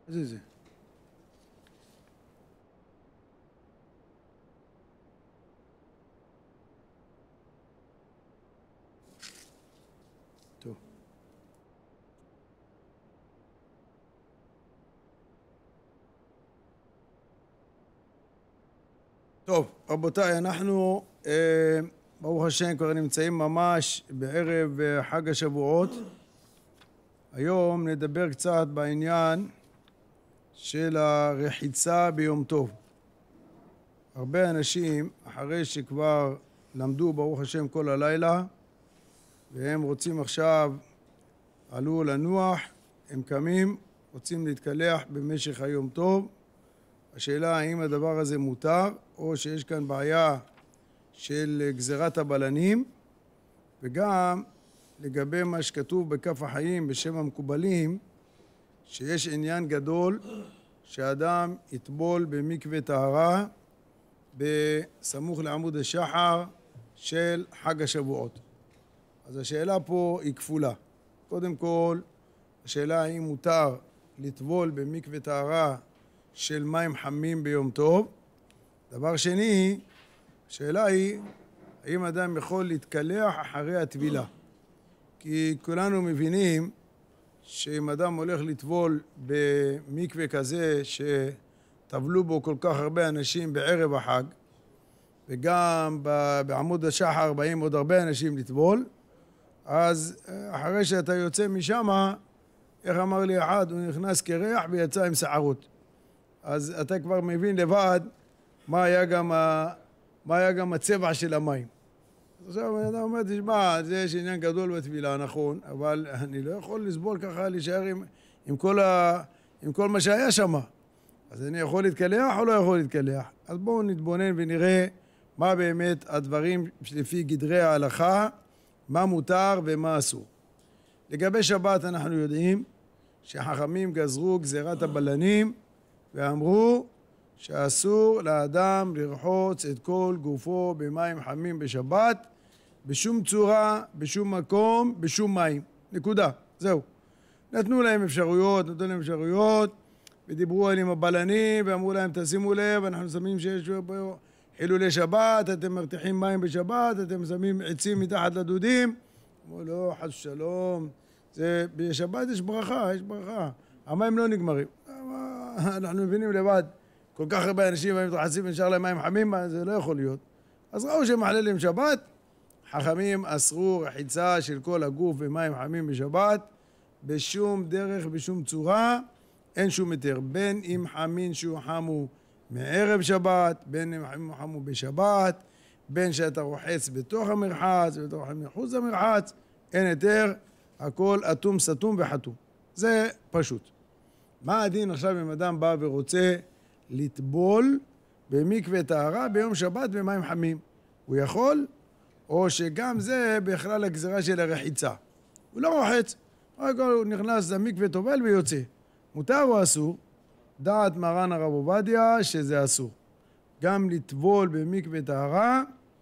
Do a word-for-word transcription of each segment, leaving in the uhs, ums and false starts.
מה זה זה? טוב. טוב, רבותיי, אנחנו, אה, ברוך השם, כבר נמצאים ממש בערב חג השבועות. היום נדבר קצת בעניין של הרחיצה ביום טוב. הרבה אנשים, אחרי שכבר למדו ברוך השם כל הלילה, והם רוצים עכשיו, עלו לנוח, הם קמים, רוצים להתקלח במשך היום טוב. השאלה האם הדבר הזה מותר, או שיש כאן בעיה של גזירת הבלנים, וגם לגבי מה שכתוב בכף החיים בשם המקובלים, שיש עניין גדול שאדם יטבול במקווה טהרה בסמוך לעמוד השחר של חג השבועות. אז השאלה פה היא כפולה. קודם כל, השאלה האם מותר לטבול במקווה טהרה של מים חמים ביום טוב. דבר שני, השאלה היא האם אדם יכול להתקלח אחרי הטבילה. כי כולנו מבינים שאם אדם הולך לטבול במקווה כזה שטבלו בו כל כך הרבה אנשים בערב החג, וגם בעמוד השחר באים עוד הרבה אנשים לטבול, אז אחרי שאתה יוצא משם, איך אמר לי אחד, הוא נכנס כריח ויצא עם שערות. אז אתה כבר מבין לבד מה היה גם, ה... מה היה גם הצבע של המים. עכשיו אתה אומר, תשמע, זה יש עניין גדול בטבילה, נכון, אבל אני לא יכול לסבול ככה, להישאר עם, עם, כל ה... עם כל מה שהיה שם. אז אני יכול להתקלח או לא יכול להתקלח? אז בואו נתבונן ונראה מה באמת הדברים לפי גדרי ההלכה, מה מותר ומה אסור. לגבי שבת אנחנו יודעים שחכמים גזרו גזירת הבלנים, ואמרו שאסור לאדם לרחוץ את כל גופו במים חמים בשבת, בשום צורה, בשום מקום, בשום מים. נקודה. זהו. נתנו להם אפשרויות, נתנו להם אפשרויות, ודיברו על עם הבלנים, ואמרו להם, תשימו לב, אנחנו שמים שיש פה חילולי שבת, אתם מרתיחים מים בשבת, אתם שמים עצים מתחת לדודים. אמרו, לא, חס שלום, זה, בשבת יש ברכה, יש ברכה. המים לא נגמרים. אנחנו מבינים לבד, כל כך הרבה אנשים באים מתרחצים ונשאר להם מים חמים, זה לא יכול להיות. אז ראו שמחללים שבת, חכמים אסרו רחיצה של כל הגוף במים חמים בשבת, בשום דרך, בשום צורה, אין שום היתר. בין אם חמין שהוא חמו מערב שבת, בין אם חמין חמו בשבת, בין שאתה רוחץ בתוך המרחץ, בתוך מחוץ למרחץ, אין היתר, הכל אטום, סתום וחתום. זה פשוט. מה הדין עכשיו אם אדם בא ורוצה לטבול במקווה טהרה ביום שבת במים חמים? הוא יכול? או שגם זה בכלל הגזרה של הרחיצה? הוא לא רוחץ, הוא נכנס למקווה טובל ויוצא. מותר או אסור? דעת מרן הרב עובדיה שזה אסור. גם לטבול במקווה טהרה,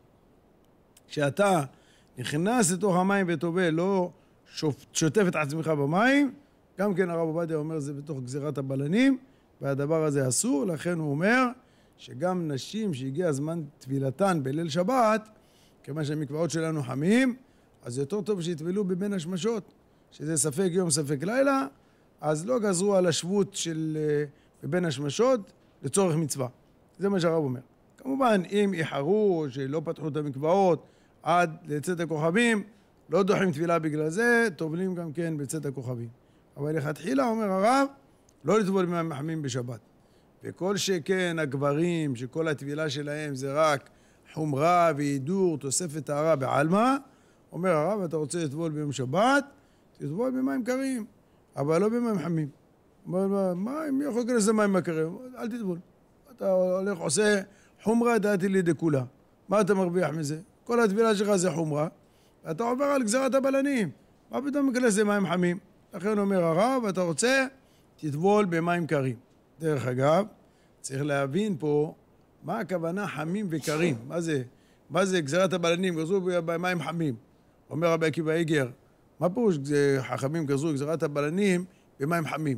כשאתה נכנס לתוך המים וטובל, לא שוטף את עצמך במים, גם כן הרב עובדיה אומר זה בתוך גזירת הבלנים, והדבר הזה אסור. לכן הוא אומר שגם נשים שהגיע הזמן טבילתן בליל שבת, כיוון שהמקוואות שלנו חמים, אז יותר טוב שיטבלו בבין השמשות, שזה ספק יום ספק לילה, אז לא גזרו על השבות של בבין השמשות לצורך מצווה. זה מה שהרב אומר. כמובן אם איחרו שלא פתחו את המקוואות עד לצאת הכוכבים, לא דוחים טבילה בגלל זה, טובלים גם כן בצאת הכוכבים. אבל לכתחילה אומר הרב, לא לטבול במים חמים בשבת. וכל שכן הגברים, שכל הטבילה שלהם זה רק חומרה והידור, תוספת טהרה בעלמא, אומר הרב, אתה רוצה לטבול ביום שבת, תטבול במים קרים, אבל לא במים חמים. אומר, מה, מי יכול להיכנס למים קרים? אל תטבול. אתה הולך, עושה חומרה דעתי לידי כולה. מה אתה מרוויח מזה? כל הטבילה שלך זה חומרה, ואתה עובר על גזרת הבלנים. מה פתאום מכנס למים חמים? לכן אומר הרב, אתה רוצה, תטבול במים קרים. דרך אגב, צריך להבין פה מה הכוונה חמים וקרים. מה זה? מה זה גזרת הבלנים? גזרו במים חמים. אומר רבי עקיבא איגר, מה פירוש חכמים גזרו גזרת הבלנים במים חמים?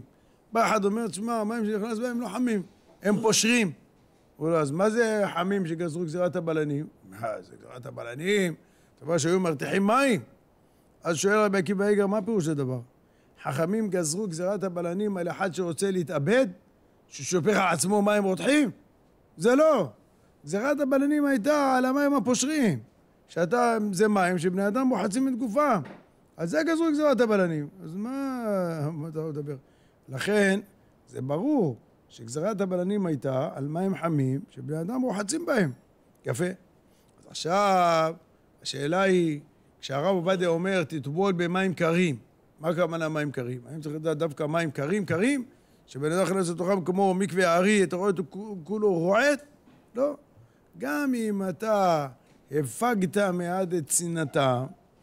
בא אחד אומר, תשמע, המים שנכנס בהם לא חמים, הם פושרים. הוא לא, אז מה זה חמים שגזרו גזירת הבלנים? מה, זה גזירת הבלנים? אתה אומר שהיו מרתיחים מים. אז שואל רבי עקיבא איגר, מה פירוש הדבר? חכמים גזרו גזירת הבלנים על אחד שרוצה להתאבד, ששופך על עצמו מים רותחים? זה לא. גזירת הבלנים הייתה על המים הפושרים. שאתה, זה מים שבני אדם מוחצים את גופם. אז זה גזרו גזירת הבלנים. אז מה, מה אתה מדבר? לכן, זה ברור שגזירת הבלנים הייתה על מים חמים שבני אדם מוחצים בהם. יפה. אז עכשיו, השאלה היא, כשהרב עובדיה אומר, תטבול במים קרים, מה הכוונה מים קרים? האם צריך לדעת דווקא מים קרים קרים? שבן אדם נכנס לתוכם כמו מקווה הארי, אתה רואה אותו כולו רועט? לא. גם אם אתה הפגת מעד את צנעתם,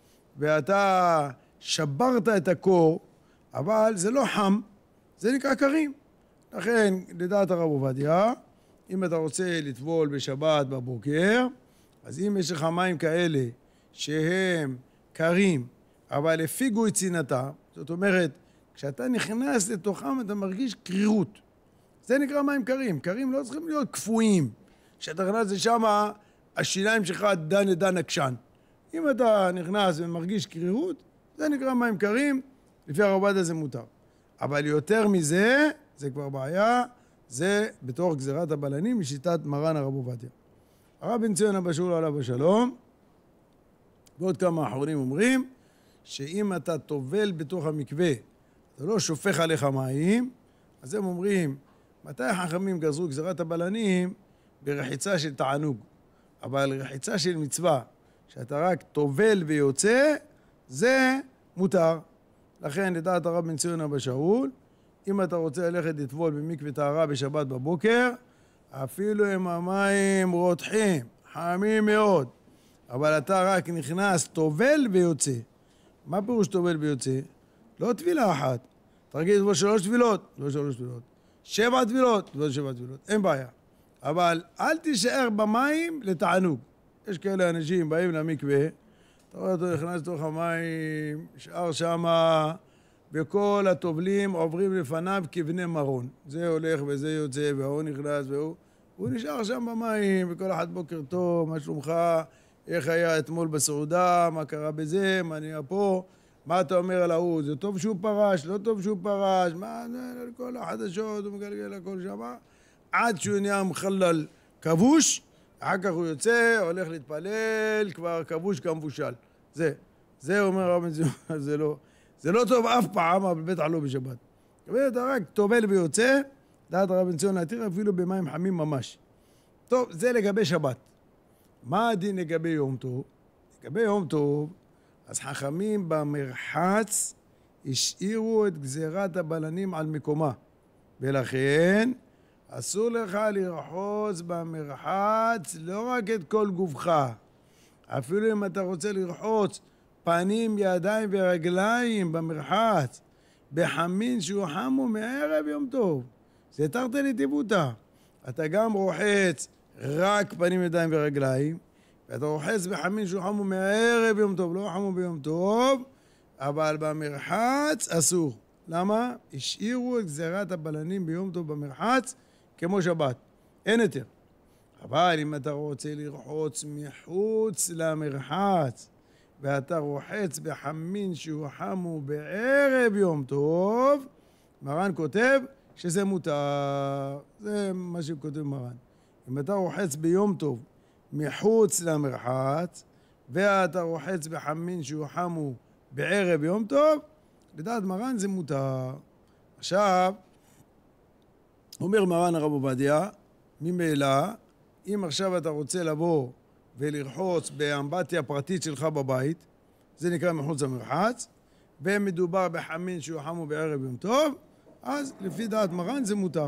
ואתה שברת את הקור, אבל זה לא חם, זה נקרא קרים. לכן, לדעת הרב עובדיה, אם אתה רוצה לטבול בשבת בבוקר, אז אם יש לך מים כאלה שהם קרים, אבל הפיגו את צנעתם, זאת אומרת, כשאתה נכנס לתוכם אתה מרגיש קרירות. זה נקרא מים קרים. קרים לא צריכים להיות קפואים. כשאתה נכנס לשם, השיניים שלך דן לדן עקשן. אם אתה נכנס ומרגיש קרירות, זה נקרא מים קרים, לפי הרב עובדיה זה מותר. אבל יותר מזה, זה כבר בעיה, זה בתוך גזירת הבלנים משיטת מרן הרב עובדיה. הרב בן ציון אבא שאול עליו השלום, ועוד כמה אחרונים אומרים, שאם אתה טובל בתוך המקווה, אתה לא שופך עליך מים, אז הם אומרים, מתי חכמים גזרו גזירת הבלנים? ברחיצה של תענוג. אבל רחיצה של מצווה, שאתה רק טובל ויוצא, זה מותר. לכן, לדעת הרב בן ציון אבא שאול, אם אתה רוצה ללכת לטבול במקווה טהרה בשבת בבוקר, אפילו אם המים רותחים, חמים מאוד, אבל אתה רק נכנס, טובל ויוצא. מה פירוש טובל ויוצא? לא טבילה אחת. אתה רגיל לטבול שלוש טבילות, לא שלוש טבילות. שבע טבילות, לא שבע טבילות, אין בעיה. אבל אל תישאר במים לתענוג. יש כאלה אנשים באים למקווה, אתה רואה אותו נכנס לתוך המים, נשאר שמה, וכל הטובלים עוברים לפניו כבני מרון. זה הולך וזה יוצא, והוא נכנס והוא... הוא נשאר שם במים, וכל אחד בוקר טוב, מה שלומך, איך היה אתמול בסעודה, מה קרה בזה, מה נהיה פה, מה אתה אומר על ההוא, זה טוב שהוא פרש, לא טוב שהוא פרש, מה, כל החדשות, הוא מגלגל הכל שם, עד שהוא נהיה מחלל כבוש, אחר כך הוא יוצא, הולך להתפלל, כבר כבוש כמבושל. זה, זה אומר הרב בן ציון, זה לא, זה לא טוב אף פעם, אבל בטח לא בשבת. אתה רק טובל ויוצא, דעת הרב בן ציון להתיר אפילו במים חמים ממש. טוב, זה לגבי שבת. מה הדין לגבי יום טוב? לגבי יום טוב, אז חכמים במרחץ השאירו את גזירת הבלנים על מקומה. ולכן, אסור לך לרחוץ במרחץ לא רק את כל גופך. אפילו אם אתה רוצה לרחוץ פנים, ידיים ורגליים במרחץ, בחמין שהוא חמו מערב יום טוב. זה תרתי לטיבותא. אתה גם רוחץ רק פנים, ידיים ורגליים, ואתה רוחץ בחמין שהוא חמו מערב יום טוב, לא חמו ביום טוב, אבל במרחץ אסור. למה? השאירו את גזירת הבלנים ביום טוב במרחץ כמו שבת. אין יותר. אבל אם אתה רוצה לרחוץ מחוץ למרחץ, ואתה רוחץ בחמין שהוא חמו בערב יום טוב, מרן כותב שזה מותר. זה מה שכותב מרן. אם אתה רוחץ ביום טוב מחוץ למרחץ, ואתה רוחץ בחמין שהוא חמו בערב יום טוב, לדעת מרן זה מותר. עכשיו, אומר מרן הרב עובדיה, ממילא, אם עכשיו אתה רוצה לבוא ולרחוץ באמבטיה פרטית שלך בבית, זה נקרא מחוץ למרחץ, ומדובר בחמין שהוא חמו בערב יום טוב, אז לפי דעת מרן זה מותר.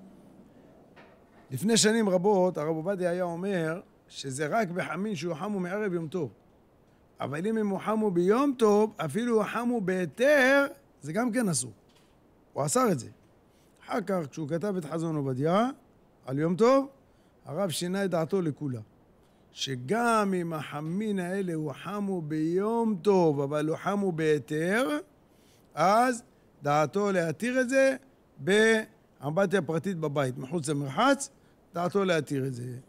לפני שנים רבות הרב עובדיה היה אומר שזה רק בחמין שהוא חמו מערב יום טוב. אבל אם הוא חמו ביום טוב, אפילו הוא חמו בהיתר, זה גם כן אסור. הוא אסר את זה. אחר כך, כשהוא כתב את חזון עובדיה על יום טוב, הרב שינה את דעתו לכולה. שגם אם החמין האלה הוא חמו ביום טוב, אבל הוא חמו בהיתר, אז דעתו להתיר את זה, באמבטיה פרטית בבית, מחוץ למרחץ, דעתו להתיר את זה.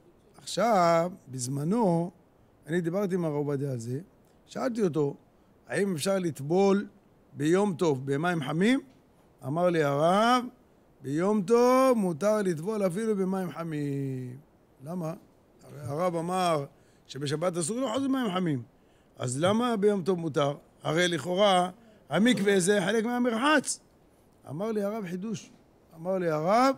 עכשיו, בזמנו, אני דיברתי עם הרב עובדיה על זה, שאלתי אותו, האם אפשר לטבול ביום טוב במים חמים? אמר לי הרב, ביום טוב מותר לטבול אפילו במים חמים. למה? הרב אמר שבשבת אסור לאחוז במים חמים. אז למה ביום טוב מותר? הרי לכאורה המקווה זה חלק מהמרחץ. אמר לי הרב חידוש. אמר לי הרב,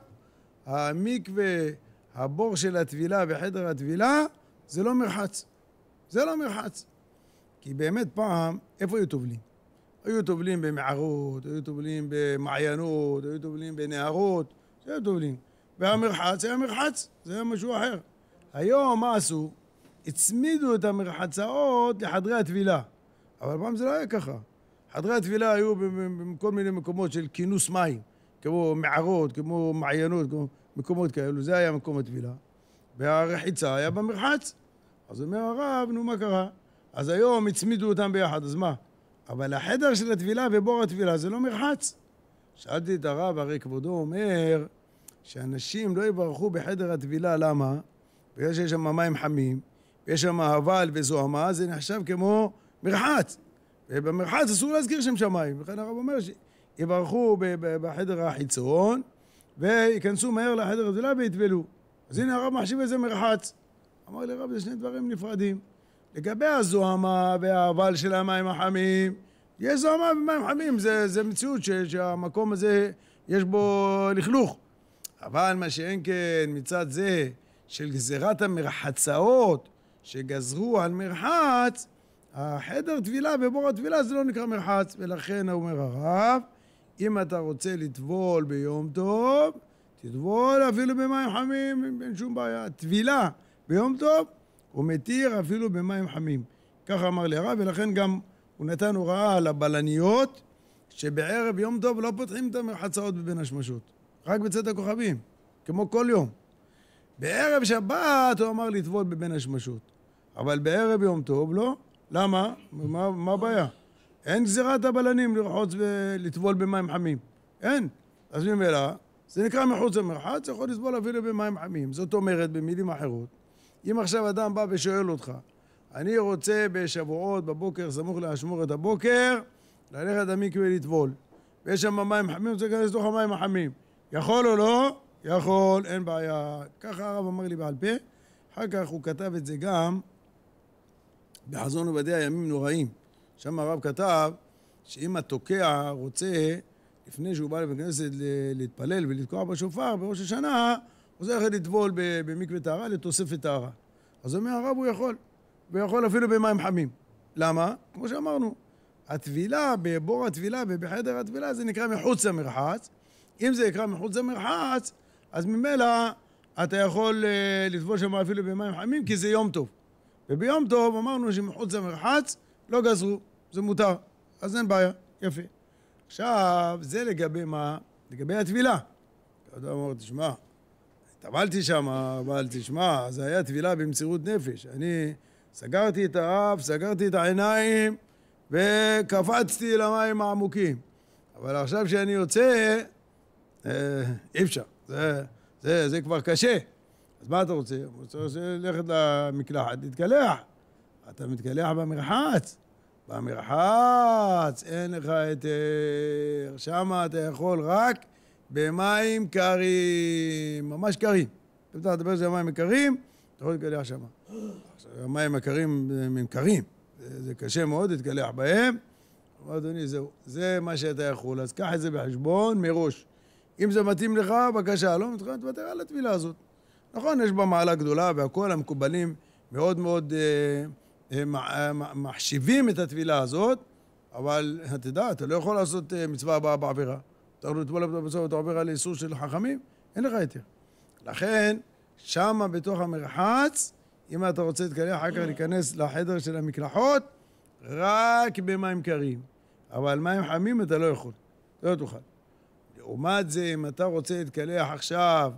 המקווה, הבור של הטבילה בחדר הטבילה, זה לא מרחץ. זה לא מרחץ. כי באמת פעם, איפה היו טובלים? היו טובלים במערות, היו טובלים במעיינות, היו טובלים בנהרות, זה היו טובלים. והמרחץ היה מרחץ, זה היה משהו אחר. היום מה עשו? הצמידו את המרחצאות לחדרי הטבילה. אבל פעם זה לא היה ככה. חדרי הטבילה היו בכל מיני מקומות של כינוס מים, כמו מערות, כמו מעיינות, כמו מקומות כאלו, זה היה מקום הטבילה. והרחיצה היה במרחץ. אז אומר הרב, נו מה קרה? אז היום הצמידו אותם ביחד, אז מה? אבל החדר של הטבילה ובור הטבילה זה לא מרחץ. שאלתי את הרב, הרי כבודו אומר שאנשים לא יברכו בחדר הטבילה, למה? בגלל שיש שם מים חמים, ויש שם אבל וזוהמה, זה נחשב כמו מרחץ. ובמרחץ אסור להזכיר שם שמיים. לכן הרב אומר שיברכו בחדר החיצון, ויכנסו מהר לחדר הטבילה ויטבלו. אז הנה הרב מחשיב איזה מרחץ. אמר לי רב, זה שני דברים נפרדים. לגבי הזוהמה והאבל של המים החמים, יש זוהמה במים חמים, זה, זה מציאות ש, שהמקום הזה יש בו לכלוך. אבל מה שאין כן מצד זה של גזירת המרחצאות שגזרו על מרחץ, החדר טבילה ובור הטבילה זה לא נקרא מרחץ, ולכן אומר הרב, אם אתה רוצה לטבול ביום טוב, תטבול אפילו במים חמים, אין שום בעיה. טבילה ביום טוב הוא מתיר אפילו במים חמים. ככה אמר לי הרב, ולכן גם הוא נתן הוראה לבלניות, שבערב יום טוב לא פותחים את המרחצאות בבין השמשות, רק בצאת הכוכבים, כמו כל יום. בערב שבת הוא אמר לטבול בבין השמשות, אבל בערב יום טוב לא. למה? מה, מה הבעיה? אין גזירת הבלנים לרחוץ ולטבול במים חמים. אין. אז ממילא, זה נקרא מחוץ למרחץ, יכול לטבול אפילו במים חמים. זאת אומרת, במילים אחרות, אם עכשיו אדם בא ושואל אותך, אני רוצה בשבועות בבוקר, סמוך לאשמורת הבוקר, ללכת למקווה לטבול. ויש שם מים חמים, רוצה להיכנס לתוך המים החמים. יכול או לא? יכול, אין בעיה. ככה הרב אמר לי בעל פה. אחר כך הוא כתב את זה גם בחזון עובדיה ימים נוראים. שם הרב כתב שאם התוקע רוצה, לפני שהוא בא לבית הכנסת להתפלל ולתקוע בשופר בראש השנה, הוא צריך לטבול במקווה טהרה לתוספת טהרה. אז אומר הרב הוא יכול, הוא יכול אפילו במים חמים. למה? כמו שאמרנו, הטבילה, בבור הטבילה ובחדר הטבילה זה נקרא מחוץ למרחץ. אם זה נקרא מחוץ למרחץ, אז ממילא אתה יכול לטבול שם אפילו במים חמים, כי זה יום טוב. וביום טוב אמרנו שמחוץ למרחץ לא גזרו, זה מותר, אז אין בעיה, יפה. עכשיו, זה לגבי מה? לגבי הטבילה. אתה אומר, תשמע, טבלתי שם, אבל תשמע, זה היה טבילה במסירות נפש. אני סגרתי את האף, סגרתי את העיניים, וקפצתי למים העמוקים. אבל עכשיו שאני יוצא, אי אפשר. זה, זה, זה כבר קשה. אז מה אתה רוצה? אתה רוצה ללכת למקלחת, להתקלח. אתה מתקלח במרחץ. במרחץ אין לך היתר. שמה אתה יכול רק במים קרים. ממש קרים. אם אתה מדבר על מים קרים, אתה יכול להתקלח שמה. המים הקרים הם קרים. זה, זה קשה מאוד להתקלח בהם. אבל אדוני, זהו. זה מה שאתה יכול. אז קח את זה בחשבון מראש. אם זה מתאים לך, בבקשה, לא מתחיל להתוותר על הטבילה הזאת. נכון, יש בה מעלה גדולה, והכל המקובלים מאוד מאוד אה, אה, מחשיבים את הטבילה הזאת, אבל אתה יודע, אתה לא יכול לעשות אה, מצווה הבאה בעבירה. אתה יכול לטבול בסוף את העבירה לאיסור של חכמים, אין לך היתר. לכן, שמה בתוך המרחץ, אם אתה רוצה להתקלח, אחר כך להיכנס לחדר של המקלחות, רק במים קרים. אבל מים חמים אתה לא יכול, אתה לא תוכל. לעומת זה, אם אתה רוצה להתקלח עכשיו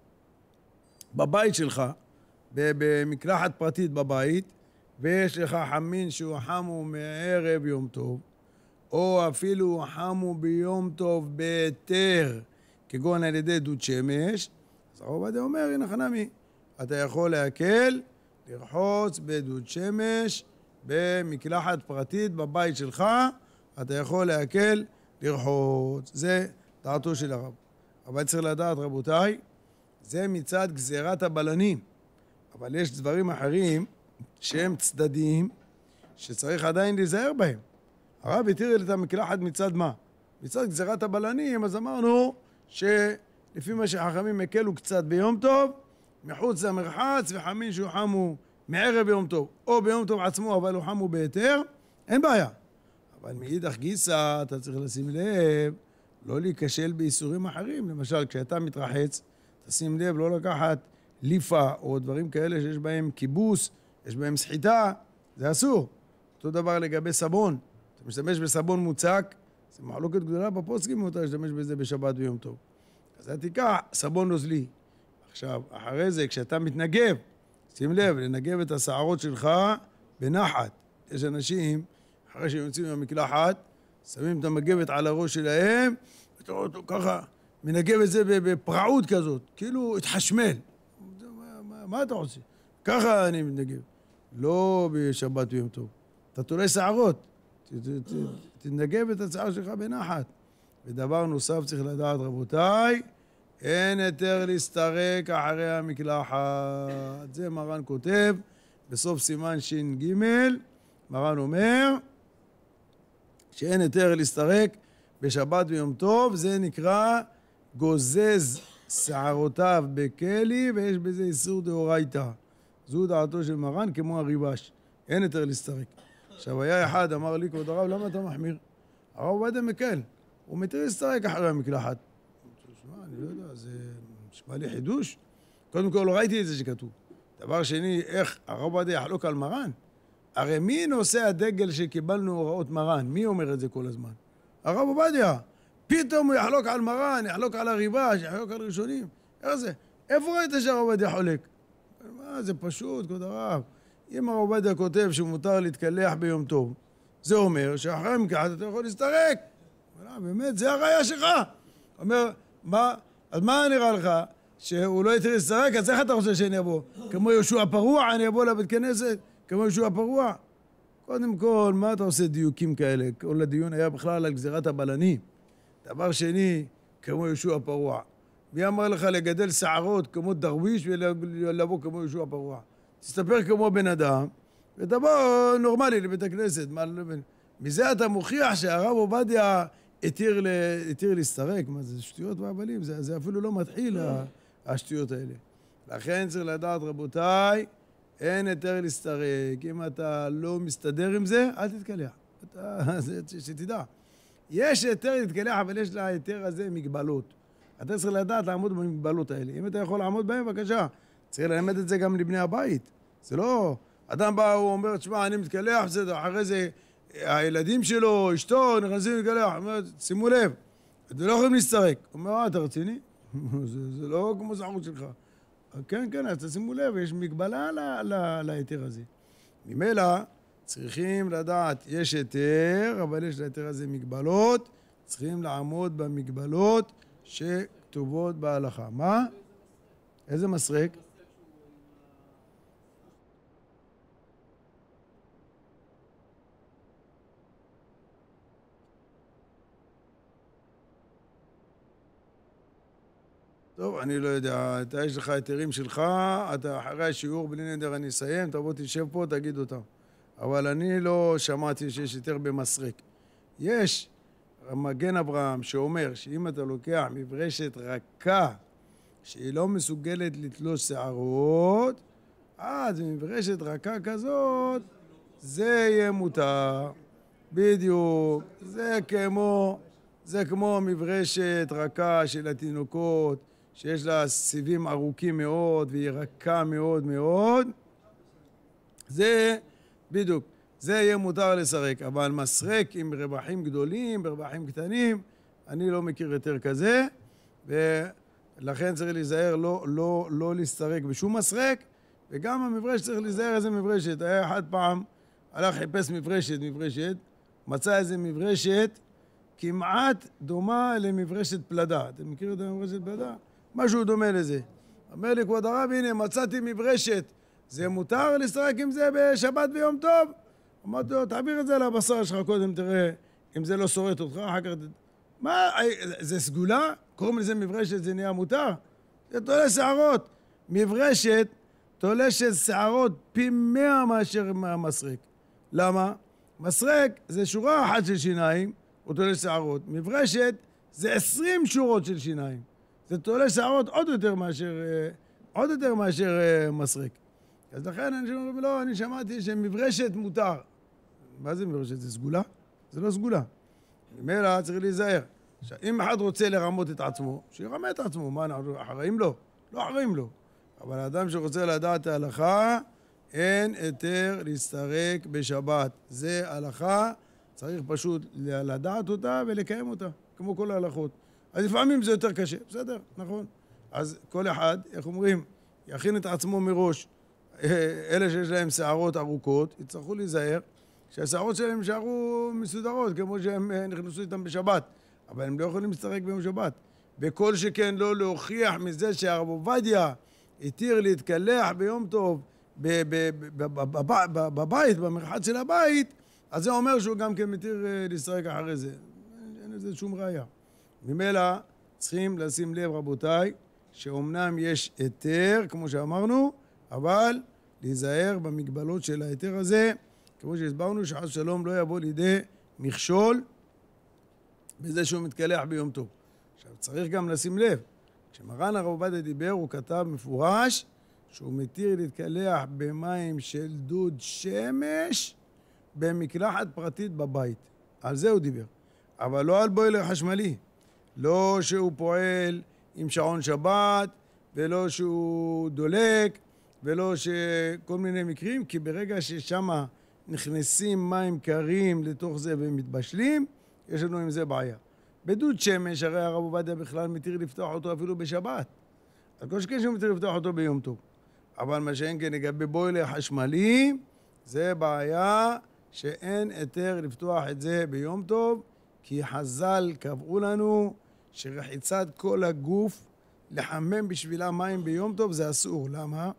בבית שלך, במקלחת פרטית בבית, ויש לך חמין שהוא חמו מערב יום טוב, או אפילו חמו ביום טוב בהיתר, כגון על ידי דוד שמש, אז הרב עובדיה אומר, הנה חנמי, אתה יכול להקל, לרחוץ בדוד שמש, במקלחת פרטית בבית שלך, אתה יכול להקל, לרחוץ. זה דעתו של הרב. אבל צריך לדעת, רבותיי, זה מצד גזירת הבלנים. אבל יש דברים אחרים שהם צדדיים, שצריך עדיין להיזהר בהם. הרב התיר את המקלחת מצד מה? מצד גזירת הבלנים, אז אמרנו שלפי מה שחכמים הקלו קצת ביום טוב, מחוץ למרחץ וחמין שהוא חמו מערב ביום טוב, או ביום טוב עצמו, אבל הוא חמו בהיתר, אין בעיה. אבל מאידך גיסא, אתה צריך לשים לב, לא להיכשל באיסורים אחרים. למשל, כשאתה מתרחץ, תשים לב לא לקחת ליפה או דברים כאלה שיש בהם כיבוס, יש בהם סחיטה, זה אסור. אותו דבר לגבי סבון. אתה משתמש בסבון מוצק, זה מחלוקת גדולה בפוסקים, אם אתה משתמש בזה בשבת ויום טוב. אז אתה תיקח סבון נוזלי. עכשיו, אחרי זה, כשאתה מתנגב, שים לב, לנגב את השערות שלך בנחת. יש אנשים, אחרי שהם יוצאים מהמקלחת, שמים את המגבת על הראש שלהם, ואתה רואה אותו ככה, מנגב את זה בפרעות כזאת, כאילו התחשמל. מה, מה, מה אתה עושה? ככה אני מתנגב. לא בשבת ויום טוב. אתה תולה שערות, תנגב את השער שלך בנחת. ודבר נוסף צריך לדעת, רבותיי, אין היתר להסתרק אחרי המקלחת. זה מרן כותב, בסוף סימן ש"ג, מרן אומר שאין היתר להסתרק בשבת ויום טוב, זה נקרא גוזז שערותיו בכלי, ויש בזה איסור דאורייתא. זו דעתו של מרן כמו הריבש, אין היתר להסתרק. עכשיו היה אחד אמר לי, כבוד הרב, למה אתה מחמיר? הרב עובדיה מקל, הוא מתיר להסתרק אחרי המקלחת. שמע, אני לא יודע, זה נשמע לי חידוש. קודם כל לא ראיתי את זה שכתוב. דבר שני, איך הרב עובדיה יחלוק על מרן? הרי מי נושא הדגל שקיבלנו הוראות מרן? מי אומר את זה כל הזמן? הרב עובדיה. פתאום הוא יחלוק על מרן, יחלוק על הריבש, יחלוק על ראשונים. איך זה? איפה ראית שהרב עובדיה חולק? מה, זה פשוט, כבוד הרב. אם הרב עובדיה כותב שמותר להתקלח ביום טוב, זה אומר שאחרי המקלחת אתה יכול להסתרק. באמת, זה הראיה שלך. אומר, מה, אז מה נראה לך? שהוא לא יתיר להסתרק, אז איך אתה רוצה שאני אבוא? כמו יהושע פרוע, אני אבוא לבית כנסת? כמו יהושע פרוע? קודם כל, מה אתה עושה דיוקים כאלה? כל הדיון היה בכלל על גזירת הבלנים. דבר שני, כמו יהושע פרוע. מי אמר לך לגדל שערות כמו דרוויש ולבוא כמו יהושע פרוע? תסתפר כמו בן אדם, ותבוא נורמלי לבית הכנסת. מזה אתה מוכיח שהרב עובדיה התיר, התיר להסתרק. מה זה? שטויות והבלים. זה, זה אפילו לא מתחיל, השטויות האלה. לכן צריך לדעת, רבותיי, אין היתר להסתרק. אם אתה לא מסתדר עם זה, אל תתקלח. אתה, זה, שתדע. יש היתר להתקלח, אבל יש להיתר הזה מגבלות. אתה צריך לדעת לעמוד במגבלות האלה. אם אתה יכול לעמוד בהם, בבקשה. צריך ללמד את זה גם לבני הבית. זה לא... אדם בא, הוא אומר, תשמע, אני מתקלח, בסדר, אחרי זה הילדים שלו, אשתו, נכנסים להתקלח. הוא אומר, שימו לב, אתם לא יכולים להסתרק. הוא אומר, אה, אתה רציני? זה, זה לא כמו זכות שלך. כן, כן, אז תשימו לב, יש מגבלה להיתר הזה. ממילא, צריכים לדעת, יש היתר, אבל יש להיתר הזה מגבלות, צריכים לעמוד במגבלות שכתובות בהלכה. מה? איזה מסרק? טוב, אני לא יודע, אתה יש לך היתרים שלך, אתה אחרי השיעור בלי נדר אני אסיים, תבוא תשב פה, תגיד אותם. אבל אני לא שמעתי שיש היתר במסרק. יש מגן אברהם שאומר שאם אתה לוקח מברשת רכה, שהיא לא מסוגלת לתלוש שערות, אז מברשת רכה כזאת, זה יהיה מותר. בדיוק. זה כמו, זה כמו מברשת רכה של התינוקות, שיש לה סיבים ארוכים מאוד, והיא רכה מאוד מאוד. זה, בדיוק, זה יהיה מותר לסרק. אבל מסרק עם רווחים גדולים, ברווחים קטנים, אני לא מכיר יותר כזה, ו... לכן צריך להיזהר לא, לא, לא להסתרק בשום מסרק, וגם המברשת צריך להיזהר איזה מברשת. היה אחד פעם, הלך חיפש מברשת, מברשת, מצא איזה מברשת כמעט דומה למברשת פלדה. אתם מכירים את המברשת פלדה? משהו דומה לזה. אומר לי, כבוד הרב, הנה, מצאתי מברשת. זה מותר לשחק עם זה בשבת ביום טוב? אמרתי לו, תעביר את זה לבשר שלך קודם, תראה אם זה לא שורט אותך, אחר כך... מה, זה סגולה? קוראים לזה מברשת, זה נהיה מותר? זה תולה שערות. מברשת תולשת שערות פי מאה מאשר מהמסרק. למה? מסרק זה שורה אחת של שיניים, הוא תולש שערות. מברשת זה עשרים שורות של שיניים. זה תולש שערות עוד יותר מאשר, עוד יותר מאשר מסרק. אז לכן אני אומר, לא, אני שמעתי שמברשת מותר. מה זה מברשת? זה סגולה? זה לא סגולה. ממילא צריך להיזהר. עכשיו, אם אחד רוצה לרמות את עצמו, שירמה את עצמו. מה, אנחנו אחראים לו? לא אחראים לו. אבל האדם שרוצה לדעת ההלכה, אין היתר להסתרק בשבת. זה הלכה, צריך פשוט לדעת אותה ולקיים אותה, כמו כל ההלכות. אז לפעמים זה יותר קשה, בסדר, נכון. אז כל אחד, איך אומרים, יכין את עצמו מראש. אלה שיש להם שערות ארוכות, יצטרכו להיזהר שהשערות שלהם יישארו מסודרות, כמו שהם נכנסו איתם בשבת. אבל הם לא יכולים להסתרק ביום שבת. בכל שכן לא להוכיח מזה שהרב עובדיה התיר להתקלח ביום טוב בבית, במרחץ של הבית, אז זה אומר שהוא גם כן מתיר להסתרק אחרי זה. אין לזה שום ראיה. ממילא צריכים לשים לב, רבותיי, שאומנם יש היתר, כמו שאמרנו, אבל להיזהר במגבלות של ההיתר הזה, כמו שהסברנו, שחס שלום לא יבוא לידי מכשול בזה שהוא מתקלח ביום טוב. עכשיו, צריך גם לשים לב, כשמרן הרב עובדיה דיבר, הוא כתב מפורש שהוא מתיר להתקלח במים של דוד שמש במקלחת פרטית בבית. על זה הוא דיבר. אבל לא על בוילר חשמלי. לא שהוא פועל עם שעון שבת, ולא שהוא דולק, ולא שכל מיני מקרים, כי ברגע ששם נכנסים מים קרים לתוך זה ומתבשלים, יש לנו עם זה בעיה. בדוד שמש, הרי הרב עובדיה בכלל מתיר לפתוח אותו אפילו בשבת. על כל שכן שהוא מתיר לפתוח אותו ביום טוב. אבל מה שאין כן לגבי בוילר חשמלי, זה בעיה שאין היתר לפתוח את זה ביום טוב, כי חז"ל קבעו לנו שרחיצת כל הגוף, לחמם בשבילה מים ביום טוב, זה אסור. למה?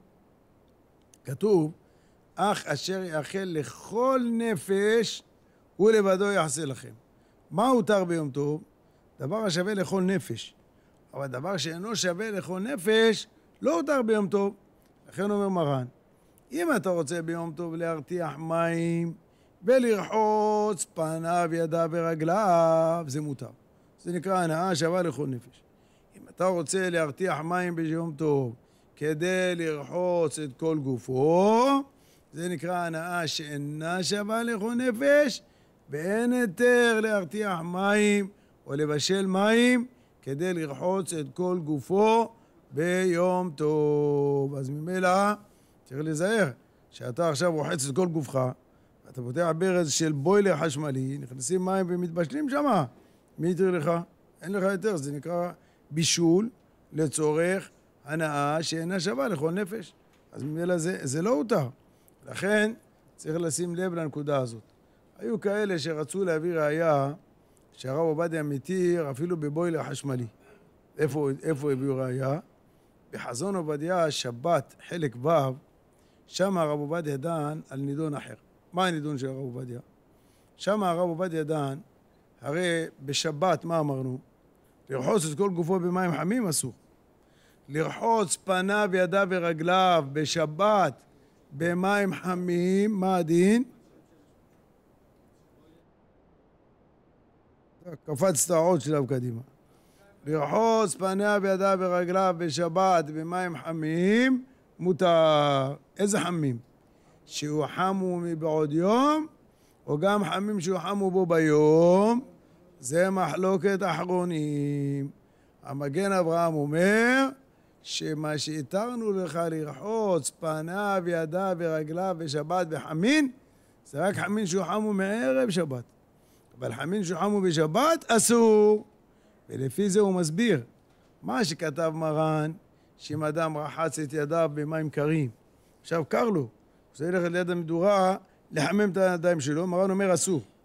כתוב, אך אשר יאכל לכל נפש, הוא לבדו יעשה לכם. מה הותר ביום טוב? דבר השווה לכל נפש. אבל דבר שאינו שווה לכל נפש, לא הותר ביום טוב. לכן אומר מרן, אם אתה רוצה ביום טוב להרתיח מים ולרחוץ פניו, ידיו ורגליו, זה מותר. זה נקרא הנאה שווה לכל נפש. אם אתה רוצה להרתיח מים ביום טוב כדי לרחוץ את כל גופו, זה נקרא הנאה שאינה שווה לכל נפש, ואין היתר להרתיח מים או לבשל מים כדי לרחוץ את כל גופו ביום טוב. אז ממילא צריך להיזהר שאתה עכשיו רוחץ את כל גופך, אתה פותח ברז של בוילר חשמלי, נכנסים מים ומתבשלים שמה. מי יתיר לך? אין לך היתר, זה נקרא בישול לצורך הנאה שאינה שווה לכל נפש. אז ממילא זה, זה לא הותר. לכן צריך לשים לב לנקודה הזאת. היו כאלה שרצו להביא ראיה שהרב עובדיה מתיר אפילו בבוילר חשמלי. איפה, איפה הביאו ראיה? בחזון עובדיה, שבת, חלק ו', שם הרב עובדיה דן על נידון אחר. מה הנידון של הרב עובדיה? שם הרב עובדיה דן, הרי בשבת, מה אמרנו? לרחוץ את כל גופו במים חמים אסור. לרחוץ פניו, ידיו ורגליו בשבת במים חמים, מה הדין? קפצת עוד שלב קדימה. לרחוץ פניו, ידיו ורגליו בשבת במים חמים, מותר. איזה חמים? שהוא חמו מבעוד יום, או גם חמים שהוא חמו בו ביום, זה מחלוקת אחרונים. המגן אברהם אומר, שמה שהתרנו לך לרחוץ פניו, ידיו ורגליו בשבת בחמין, זה רק חמין שהוא חמו מערב שבת. אבל חמין שהוא חמו בשבת אסור. ולפי זה הוא מסביר מה שכתב מרן, שאם אדם רחץ את ידיו במים קרים, עכשיו קר לו, הוא צריך ללכת ליד המדורה לחמם את הידיים שלו, מרן אומר אסור.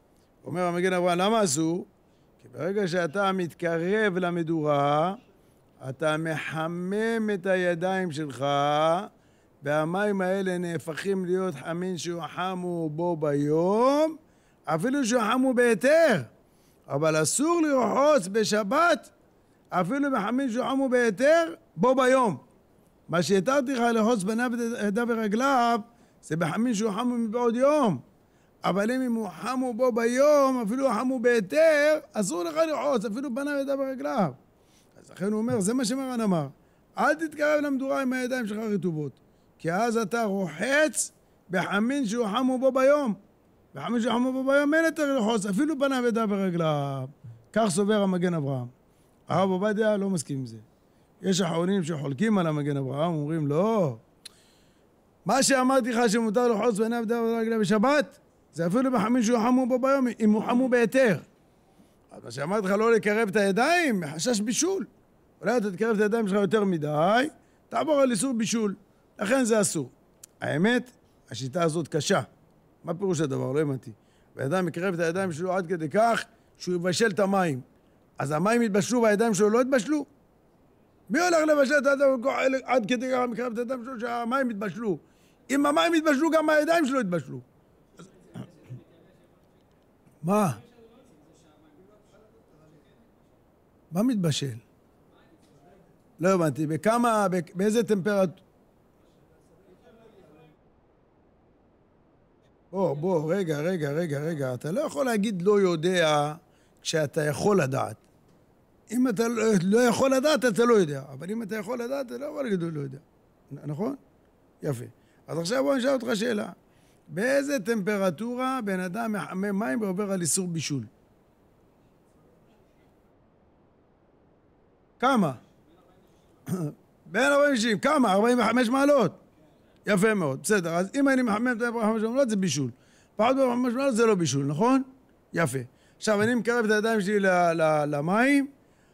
אומר המגן אברהם, למה אסור? כי ברגע שאתה מתקרב למדורה, אתה מחמם את הידיים שלך, והמים האלה נהפכים להיות חמין שהוחמו בו ביום, אפילו שהוחמו בהיתר. אבל אסור לרחוץ בשבת, אפילו בחמין שהוחמו בהיתר, בו ביום. מה שהתרתי לך לרחוץ בניו ידיו ורגליו, זה בחמין שהוחמו מבעוד יום. אבל אם הוא חמו בו ביום, אפילו חמו בהיתר, אסור לך לרחוץ, אפילו בניו ידיו ורגליו. אז לכן הוא אומר, זה מה שמרן אמר. אל תתקרב למדורה עם הידיים שלך רטובות. כי אז אתה רוחץ בחמין שהוא חמו בו ביום. בחמין שהוא חמו בו ביום אין יותר לרחוץ, אפילו בניו ידיו ורגליו. כך סובר המגן אברהם. הרב עובדיה לא מסכים עם זה. יש אחרונים שחולקים על המגן אברהם, אומרים לא. מה שאמרתי לך שמותר לרחוץ בניו ידיו ורגליו בשבת, זה אפילו בחמין שהוא חמו בו ביום, אם הוא חמו בהיתר. אז מה שאמרתי לך לא לקרב את הידיים, חשש בישול. אולי אתה תקרב את הידיים שלך יותר מדי, תעבור על איסור בישול. לכן זה אסור. האמת, השיטה הזאת קשה. מה פירוש הדבר? לא הבנתי. והאדם מקרב את הידיים שלו עד כדי כך שהוא יבשל את המים. אז המים יתבשלו והידיים שלו לא יתבשלו? מי הולך לבשל את הידיים עד כדי כך מקרב את הידיים שלו שהמים יתבשלו? אם המים יתבשלו גם הידיים שלו יתבשלו. מה? מה מתבשל? לא הבנתי, בכמה, באיזה טמפרטורה? בוא, בוא, רגע, רגע, רגע, רגע, אתה לא יכול להגיד לא יודע כשאתה יכול לדעת. אם אתה לא יכול לדעת, אתה לא יודע. אבל אם אתה יכול לדעת, אתה לא יכול להגיד לא יודע. נכון? יפה. אז עכשיו בוא נשאל אותך שאלה. באיזה טמפרטורה בן אדם מחמם מים ועובר על איסור בישול? כמה? בין ארבעים ל-שישים, כמה? ארבעים וחמש מעלות. יפה מאוד, בסדר. אז אם אני מחמם את ארבעים וחמש מעלות זה בישול. פחות ארבעים וחמש מעלות זה לא בישול, נכון? יפה. עכשיו אני מקרב את הידיים שלי למים,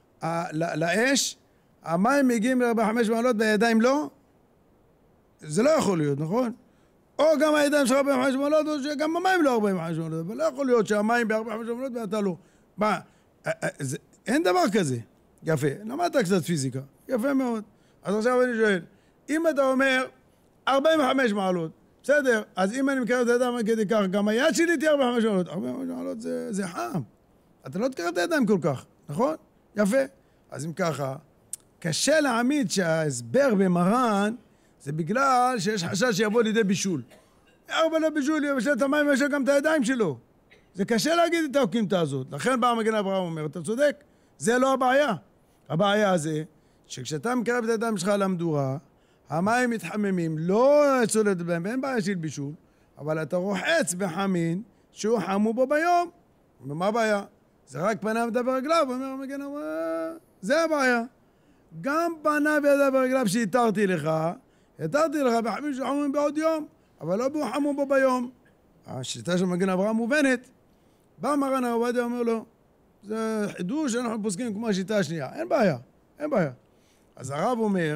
לאש, המים מגיעים ל-ארבעים וחמש מעלות והידיים לא? זה לא יכול להיות, נכון? או גם הידיים שלך ארבעים וחמש מעלות, או שגם המים לא ארבעים וחמש מעלות, אבל לא יכול להיות שהמים ב-ארבעים וחמש מעלות ואתה לא. מה? אין דבר כזה. יפה. למדת קצת פיזיקה. יפה מאוד. אז עכשיו אני שואל, אם אתה אומר ארבעים וחמש מעלות, בסדר, אז אם אני מקרב את הידיים כדי כך, גם היד שלי תהיה ארבעים וחמש מעלות. ארבעים וחמש מעלות זה, זה חם. אתה לא תקרב את הידיים כל כך, נכון? יפה. אז אם ככה, קשה להעמיד שההסבר במרן זה בגלל שיש חשש שיבוא לידי בישול. ארבע לא בישול, יבשל את המים וישל גם את הידיים שלו. זה קשה להגיד את האוקימתא הזאת. לכן בא המגן אברהם אומר, אתה צודק, זה לא הבעיה. הבעיה זה שכשאתה מקרב את הידיים שלך למדורה, המים מתחממים, לא צולט בהם, ואין בעיה של בישול, אבל אתה רוחץ בחמין שהוא חמו בו ביום. ומה הבעיה? זה רק פניו ידיו ורגליו, אומר המגן אברהם, זה הבעיה. גם פניו ידיו ורגליו שהתרתי לך, התרתי לך בחמין שהוא חמו בעוד יום, אבל לא בו חמו בו ביום. השיטה של מגן אברהם מובנת. בא מרן הרב עובדיה אומר לו, זה חידוש שאנחנו פוסקים כמו השיטה השנייה. אין בעיה, אין בעיה. אז הרב אומר,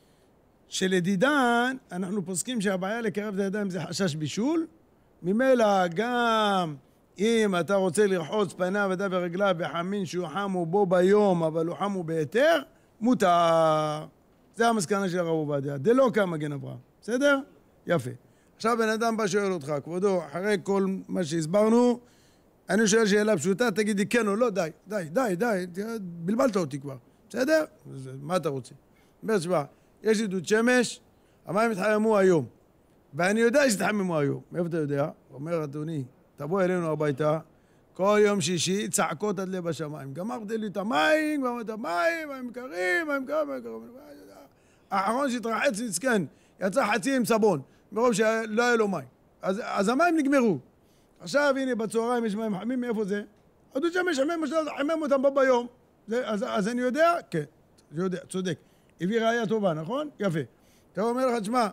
שלדידן אנחנו פוסקים שהבעיה לקרב את הידיים זה חשש בישול, ממילא גם אם אתה רוצה לרחוץ פניו ידיו ורגליו בחמין שהוא חמו בו ביום, אבל הוא חמו בהיתר, מותר. זה המסקנה של הרב עובדיה, דלא כמגן אברהם. בסדר? יפה. עכשיו בן אדם בא שואל אותך, כבודו, אחרי כל מה שהסברנו, אני שואל שאלה פשוטה, תגידי כן או לא, די, די, די, די, בלבלת אותי כבר. בסדר? מה אתה רוצה? אומר, שבא, יש לי דוד שמש, המים התחממו היום, ואני יודע שתחממו היום. מאיפה אתה יודע? הוא אומר, אדוני, תבוא אלינו הביתה, כל יום שישי, צעקות עד לב השמיים. גמרתי לי את המים, גמרתי את המים, מים קרים, מים קרים, מים קרים. האחרון שהתרחץ נסכן, יצא חצי עם סבון, מרוב שלא היה לו מים. אז, אז המים נגמרו. עכשיו, הנה, בצהריים יש מים חמים, מאיפה זה? הדוד שמש חמם, חמם אותם בו ביום. זה, אז, אז אני יודע? כן, יודע, צודק. הביא ראייה טובה, נכון? יפה. אתה אומר לך, תשמע,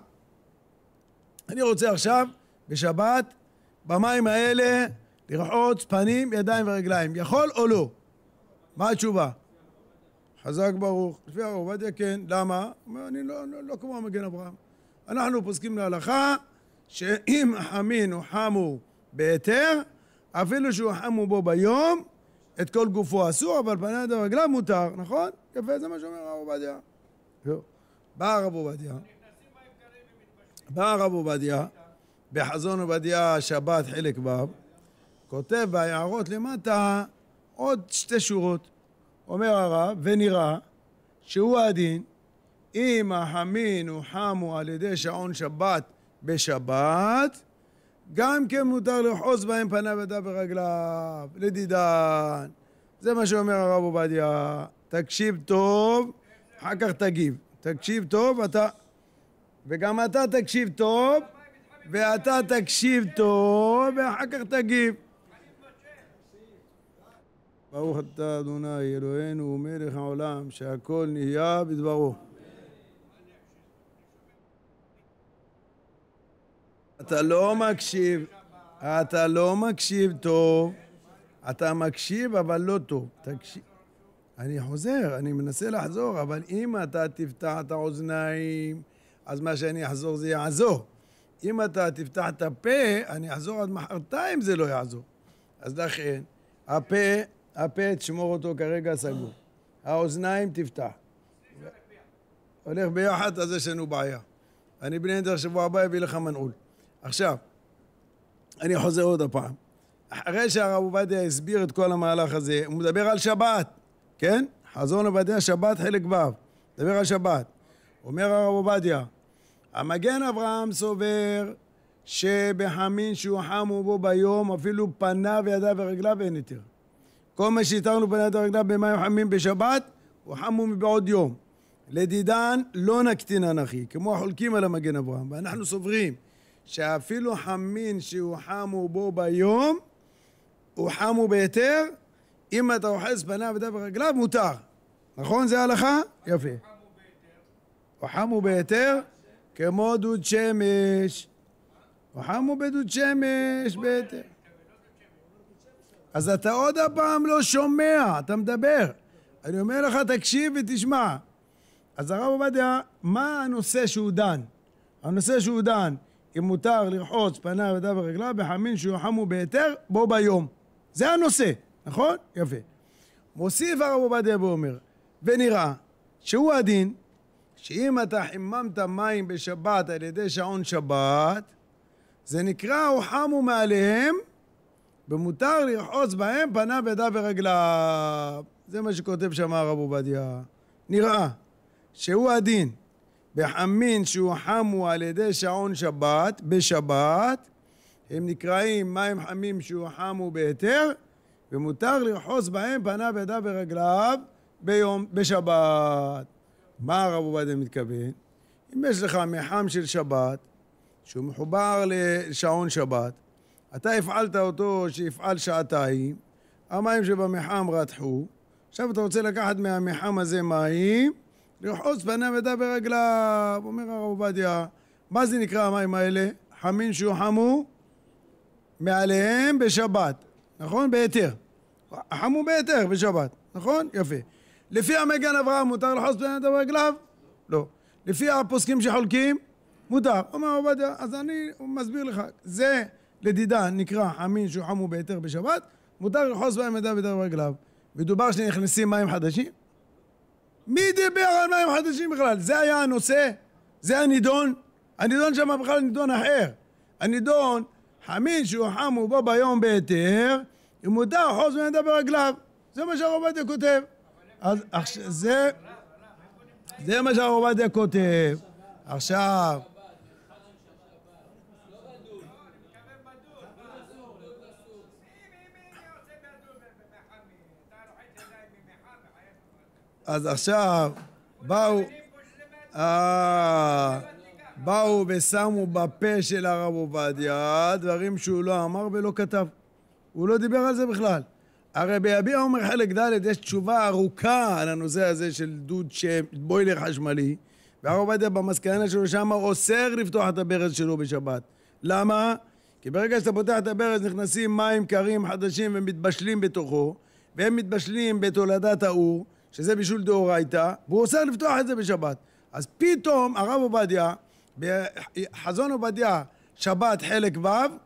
אני רוצה עכשיו, בשבת, במים האלה, לרחוץ פנים, ידיים ורגליים. יכול או לא? מה התשובה? חזק ברוך. לפי הרב עובדיה כן. למה? אומר, אני לא, לא, לא כמו המגן אברהם. אנחנו פוסקים להלכה, שאם החמין הוא חמו בהיתר, אפילו שהוא חמו בו ביום, את כל גופו אסור, אבל פניו ידיו ורגליו מותר, נכון? יפה, זה מה שאומר הרב עובדיה. בא הרב עובדיה. בא הרב עובדיה, בחזון עובדיה שבת חלק ו', כותב בהערות למטה עוד שתי שורות. אומר הרב, ונראה שהוא הדין, אם החמין הוחמו על ידי שעון שבת בשבת, גם כן מותר לחוץ בהם פניו ידיו ורגליו, לדידן. זה מה שאומר הרב עובדיה. תקשיב טוב, אחר כך תגיב. תקשיב טוב, אתה... וגם אתה תקשיב טוב, ואתה תקשיב טוב, ואחר כך תגיב. ברוך אתה אדוני אלוהינו מלך העולם, שהכל נהיה בדברו. אתה לא מקשיב, אתה לא מקשיב טוב, אתה מקשיב אבל לא טוב. תקשיב. אני חוזר, אני מנסה לחזור, אבל אם אתה תפתח את האוזניים, אז מה שאני אחזור זה יעזור. אם אתה תפתח את הפה, אני אחזור עד מחרתיים, זה לא יעזור. אז לכן, הפה, הפה תשמור אותו כרגע סגור. האוזניים תפתח. הולך ביחד, אז יש לנו בעיה. אני בני נדר שבוע הבא יביא לך מנעול. עכשיו, אני חוזר עוד הפעם. אחרי שהרב עובדיה הסביר את כל המהלך הזה, הוא מדבר על שבת, כן? חזון עובדיה שבת חלק ו', מדבר על שבת. אומר הרב עובדיה, המגן אברהם סובר שבחמין שהוא חמו בו ביום, אפילו פניו וידיו ורגליו אין היתר. כל מה שהתרנו פניו וידיו ורגליו במים חמים בשבת, הוא חמו מבעוד יום. לדידן לא נקטין אנכי, כמו החולקים על המגן אברהם. ואנחנו סוברים שאפילו חמין שהוא חמו בו ביום, הוא חמו בהיתר, אם אתה אוחז פניו וידיו ורגליו, מותר. נכון? זה ההלכה? יפה. הוא חמו בהיתר, כמו דוד שמש. הוא חמו בדוד שמש בהיתר. אז אתה עוד הפעם לא שומע, אתה מדבר. אני אומר לך, תקשיב ותשמע. אז הרב עובדיה, מה הנושא שהוא דן? הנושא שהוא דן, אם מותר לרחוץ פניו וידיו ורגליו בחמין שהוא חמו בהיתר, בו ביום. זה הנושא, נכון? יפה. מוסיף הרב עובדיה ואומר, ונראה שהוא הדין, שאם אתה חיממת מים בשבת על ידי שעון שבת, זה נקרא הוא חמו מעליהם, ומותר לרחוץ בהם פניו וידיו ורגליו. זה מה שכותב שם הרב עובדיה. נראה שהוא הדין בחמין שהוא חמו על ידי שעון שבת בשבת, הם נקראים מים חמים שהוא חמו בהיתר, ומותר לרחוץ בהם פניו וידיו ורגליו ביום בשבת. מה הרב עובדיה מתכוון? אם יש לך מחם של שבת שהוא מחובר לשעון שבת, אתה הפעלת אותו שיפעל שעתיים, המים שבמחם רתחו, עכשיו אתה רוצה לקחת מהמחם הזה מים, לרחוץ פניו וידיו ורגליו. אומר הרב עובדיה, מה זה נקרא המים האלה? חמין שהוא חמו מעליהם בשבת, נכון? בהיתר. חמו בהיתר בשבת, נכון? יפה. לפי המגן אברהם מותר לחוץ פניו וידיו ורגליו? לא. לפי הפוסקים שחולקים? מותר. אומר הרב עובדיה, אז אני מסביר לך, זה לדידן נקרא חמין שהוא חמו בהיתר בשבת, מותר לחוץ פניו וידיו ורגליו. ודובר שנכנסים מים חדשים? מי דיבר על מים חדשים בכלל? זה היה הנושא? זה הנידון? הנידון שם בכלל נידון אחר. הנידון, חמין שהוא חמו בו ביום בהיתר, ומותר לחוץ פניו וידיו ורגליו. זה מה שהרב עובדיה כותב. אז זה, זה מה שהרב עובדיה כותב. עכשיו, אז עכשיו באו, אה, באו ושמו בפה של הרב עובדיה דברים שהוא לא אמר ולא כתב. הוא לא דיבר על זה בכלל. הרי ביביע אומר חלק ד' יש תשובה ארוכה על הנושא הזה של דוד שם, בוילר חשמלי, והרב עובדיה במסקנה שלו שם אוסר לפתוח את הברז שלו בשבת. למה? כי ברגע שאתה פותח את הברז נכנסים מים קרים חדשים ומתבשלים בתוכו, והם מתבשלים בתולדת האור, שזה בישול דאורייתא, והוא אוסר לפתוח את זה בשבת. אז פתאום הרב עובדיה, בחזון עובדיה, שבת חלק ו',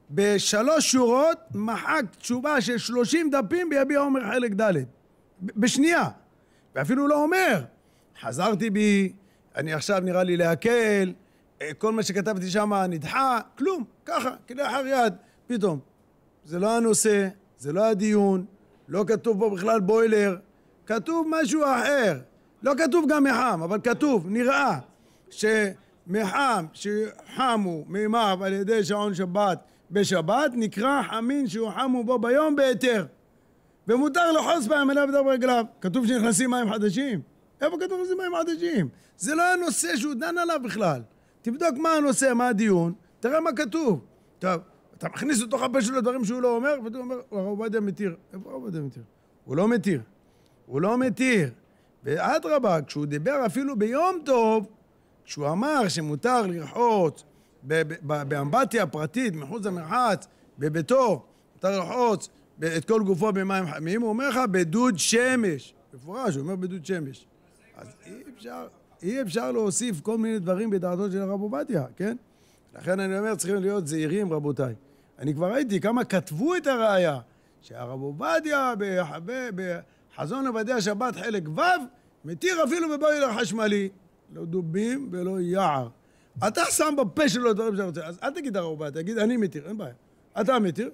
בשלוש שורות מחק תשובה של שלושים דפים ביביע עומר חלק ד' בשנייה. ואפילו לא אומר, חזרתי בי, אני עכשיו נראה לי להקל, כל מה שכתבתי שם נדחה, כלום, ככה, כלאחר יד, פתאום. זה לא הנושא, זה לא הדיון, לא כתוב פה בכלל בוילר, כתוב משהו אחר. לא כתוב גם מחם, אבל כתוב, נראה, שמחם שחמו מימיו על ידי שעון שבת בשבת, נקרא חמין שהוא חמו בו ביום בהיתר. ומותר לחוס בהם אליו ודר ברגליו. כתוב שנכנסים מים חדשים. איפה כתוב נכנסים מים חדשים? זה לא הנושא שהוא דן עליו בכלל. תבדוק מה הנושא, מה הדיון, תראה מה כתוב. טוב, אתה מכניס לתוך הפה שלו דברים שהוא לא אומר, ואתה אומר, הרב עובדיה מתיר. איפה הרב עובדיה מתיר? הוא לא מתיר. הוא לא מתיר. ואדרבה, כשהוא דיבר אפילו ביום טוב, כשהוא אמר שמותר לרחוץ באמבטיה פרטית, מחוץ למרחץ, בביתו, מותר לרחוץ את כל גופו במים חמים, הוא אומר לך בדוד שמש. בפורש, הוא אומר בדוד שמש. אז אי אפשר, אי אפשר להוסיף כל מיני דברים בדעתו של הרב עובדיה, כן? לכן אני אומר, צריכים להיות זהירים, רבותיי. אני כבר ראיתי כמה כתבו את הראייה, שהרב עובדיה בחזון עובדיה שבת חלק ו' מתיר אפילו בבוילר חשמלי. לא דובים ולא יער. אתה שם בפה שלו דברים שאתה רוצה, אז אל תגיד הרב עובדיה, תגיד אני מתיר, אין בעיה. אתה מתיר?